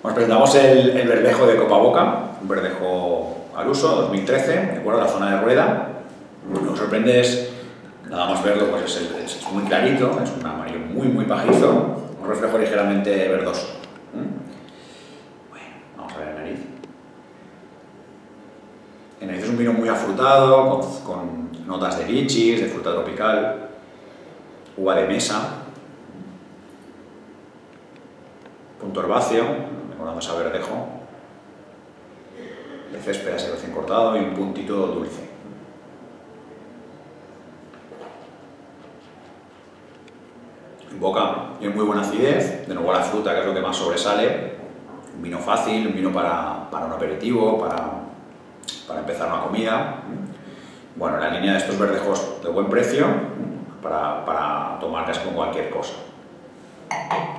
Os presentamos el verdejo de Copa Boca, un verdejo al uso, 2013, de acuerdo, la zona de rueda. Lo que sorprende es, nada más verlo, pues es muy clarito, es un amarillo muy pajizo, un reflejo ligeramente verdoso. Bueno, vamos a ver el nariz. El nariz es un vino muy afrutado, con notas de lichis, de fruta tropical, uva de mesa, punto herbáceo, recordamos a verdejo, de césped así recién cortado y un puntito dulce. En boca tiene muy buena acidez, de nuevo la fruta, que es lo que más sobresale. Un vino fácil, un vino para un aperitivo, para empezar una comida. Bueno, la línea de estos verdejos de buen precio para tomar casi con cualquier cosa.